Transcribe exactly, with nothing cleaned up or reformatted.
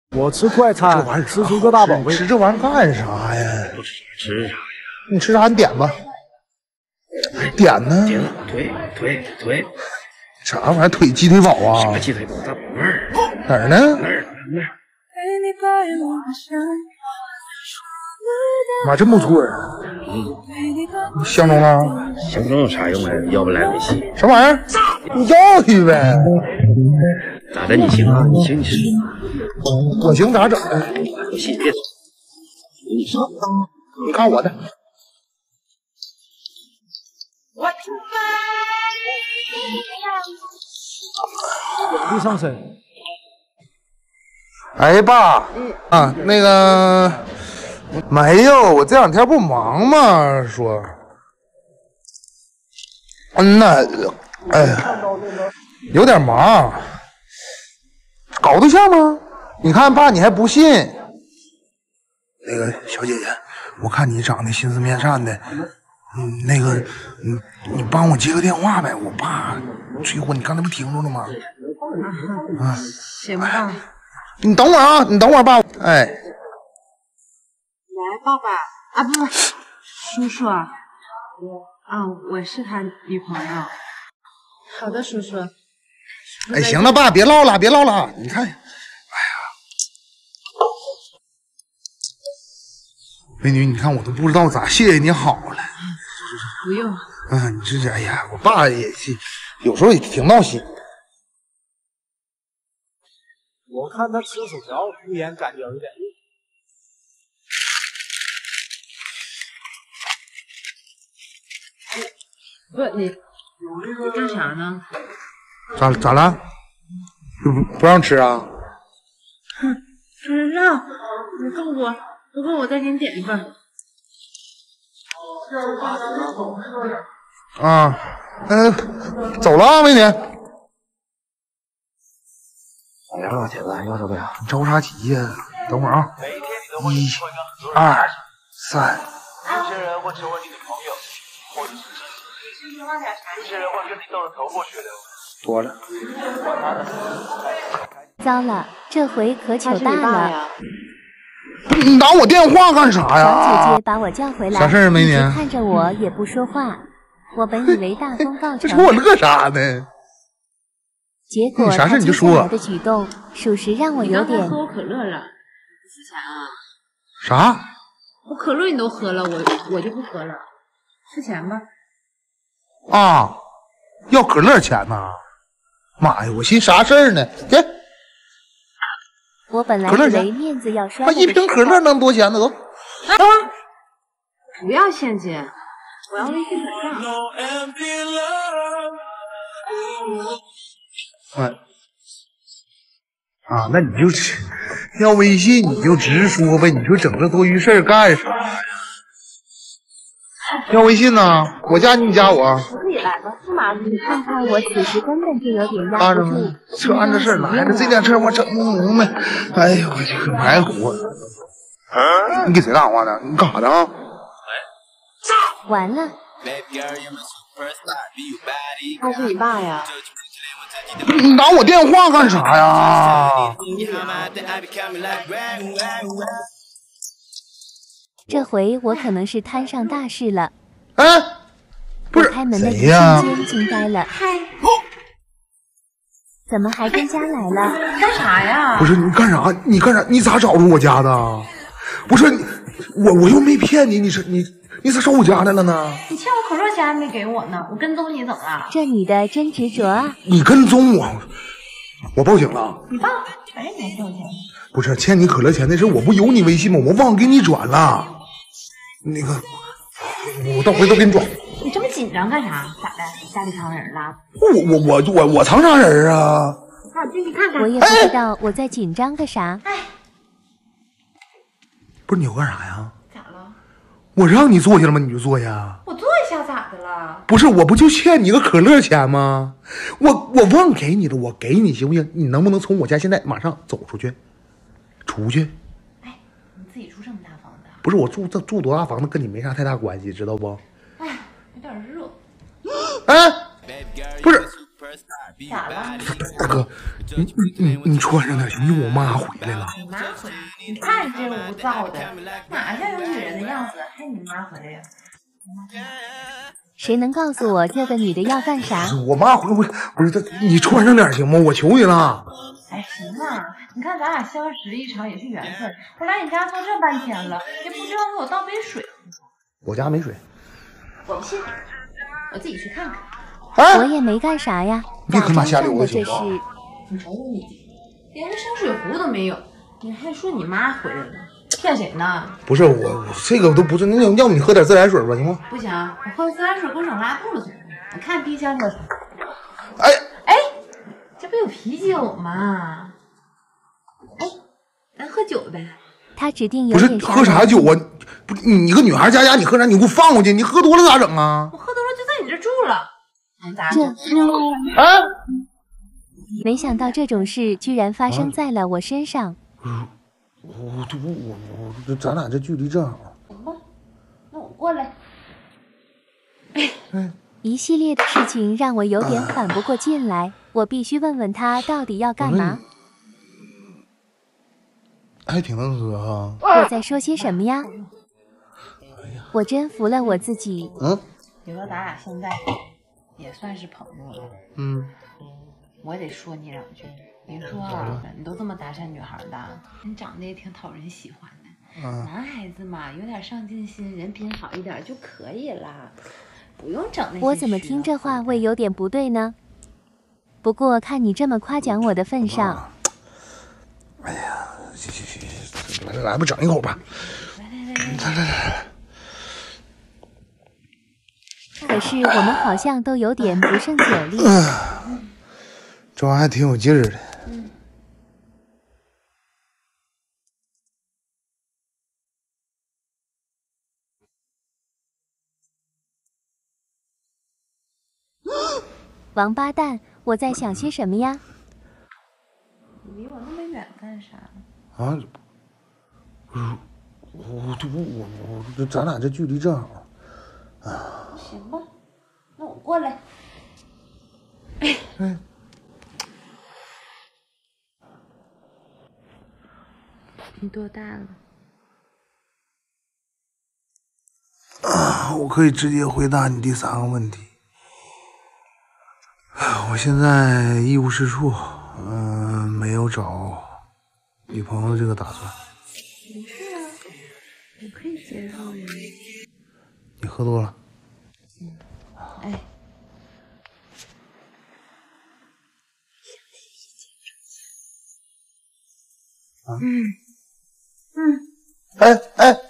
我吃快餐， 这玩意儿吃出个大宝贝。 吃这玩意儿干啥呀？ 不吃吃啥呀？ 你吃啥？你点吧。点呢？ 点腿腿腿。 啥玩意儿？腿鸡腿堡啊？ 什么鸡腿堡？大宝贝儿。 哪儿呢？ 哪儿哪儿？ 妈，真不错啊！嗯，相中了？ 相中有啥用啊？要不来微信？ 什么玩意儿？你要去呗。 咋的？你行啊？你行你行。 我行咋整的？ 微信别走。你上。 你看我的。 地上身。 哎，爸，嗯啊，那个没有，我这两天不忙吗？说，嗯呐，哎呀，有点忙。搞对象吗？你看爸，你还不信？那个小姐姐，我看你长得心思面善的，嗯，那个，嗯，你帮我接个电话呗，我爸催婚，你刚才不听着了吗？啊， 行吧。 你等会儿啊，你等会儿，爸。哎，来， 爸爸啊，不不，叔叔啊，啊，我是他女朋友。好的，叔叔。 哎，行了，爸，别唠了，别唠了。你看，哎呀，美女，你看我都不知道咋谢谢你好了。 不用。 嗯，你这是，哎呀，我爸也是，有时候也挺闹心。 我看他吃薯条，敷衍感觉有点。 不，你你干啥呢？ 咋咋了？不不让吃啊？ 哼，吃让，你够不？不够我再给你点一份。 啊，嗯、呃，走了啊，美女。 哎呀，老铁子，要什么呀？ 你着啥急呀？等会儿啊，一、二、三。 有些人会成为你的朋友，或者是知己；有些人会跟你斗得头破血流。 多了。 糟了，这回可糗大了。 你打我电话干啥呀？ 小姐姐把我叫回来， 啥事儿，美女？ 看着我也不说话。我本以为大功告成， 这瞅我乐啥呢？ 结果啥事你就说。 他接下来的举动，属实让我有点。 你喝我可乐了，付钱啊？ 啥？ 我可乐你都喝了，我我就不喝了，付钱吧。 啊，要可乐钱呐！妈呀，我寻啥事儿呢？给。 我本来以为面子要摔了， 一瓶可乐能多钱呢？走。 啊！不要现金，我要微信转账。 哎。啊，那你就要微信你就直说呗，你说整这多余事儿干啥呀？要微信呢？我加你，你加我。 我自己来吧，不麻烦。你看看我此时根本就有点压不住。 这按这事儿来了，这点事儿我整不明白。哎呦我去，可埋糊我。你给谁打电话呢？你干啥呢？啊？ 完了。 他是你爸呀？ 你打我电话干啥呀？ 这回我可能是摊上大事了。 哎，不是开门的一瞬间惊呆了。嗨，怎么还跟家来了？ 干啥呀？ 不是你干啥？你干啥？你咋找着我家的？不是你，我我又没骗你，你是你你咋上我家来了呢？ 你欠我可乐钱还没给我呢，我跟踪你怎么了？ 这女的真执着啊！ 你跟踪我，我报警了。 你报，反正你还欠我钱。 不是欠你可乐钱的事，我不有你微信吗？我忘给你转了。那个，我到回头给你转。 你这么紧张干啥？咋的？家里藏人了？ 我我我我我藏啥人啊？ 那我进去看看。 我也不知道我在紧张个啥。 哎， 不是你要干啥呀？ 咋了？ 我让你坐下了吗？你就坐下。 我坐一下咋的了？ 不是，我不就欠你个可乐钱吗？我我忘给你了，我给你行不行？你能不能从我家现在马上走出去？出去？ 哎，你自己住这么大房子？ 不是，我住这住多大房子跟你没啥太大关系，知道不？ 哎，有点热。 哎，不是， 咋了？ 大哥，你你你穿上点行，因为我妈回来了。 你妈回来？你看你这屋造的，哪像有女人的样子？还你妈回来呀？ 谁能告诉我这个女的要干啥？ 我妈回回不是她，你穿上点行吗？我求你了。 哎，行啊，你看咱俩相识一场也是缘分，我来你家坐这半天了，也不知道给我倒杯水。 我家没水。 我不信，我自己去看看。 哎， 我也没干啥呀， 别可拿瞎干溜子行的这是。 吗？ 你瞅瞅你，连个烧水壶都没有，你还说你妈回来了，骗谁呢？ 不是我，我这个都不是，那要不你喝点自来水吧，行吗？ 不行，我喝自来水给我省拉肚子。我看冰箱喝啥？ 哎哎，这不有啤酒吗？哎，咱喝酒呗。 他指定有不是点啥喝啥酒啊？不是你个女孩家家，你喝啥？你给我放过去，你喝多了咋整啊？ 我喝多了就在你这住了，咱咋这啊！ 没想到这种事居然发生在了我身上。 我我我我咱俩这距离正好。 行吧，那我过来。 一系列的事情让我有点缓不过劲来，我必须问问他到底要干嘛。 还挺能喝哈。 我在说些什么呀？我真服了我自己。 嗯。 你说咱俩现在也算是朋友了。 嗯。 我得说你两句。你说啊，你都这么搭讪女孩的，你长得也挺讨人喜欢的。 嗯。 男孩子嘛，有点上进心，人品好一点就可以了，不用整那些。 我怎么听这话会有点不对呢？不过看你这么夸奖我的份上， 啊、哎呀，行行行，来来来吧，整一口吧。 来来来来来来来。 可是我们好像都有点不胜酒力。 嗯、这玩意还挺有劲儿的。 嗯。 王八蛋，我在想些什么呀？ 你离我那么远干啥？ 啊，我我我我我，咱俩这距离正好。啊。 行吧，那我过来。 哎。 你多大了？ 啊，我可以直接回答你第三个问题。我现在一无是处，嗯、呃，没有找女朋友这个打算。 没事啊，我可以接受呀。 你喝多了。 嗯。哎。 啊。 嗯。嗯。 哎哎。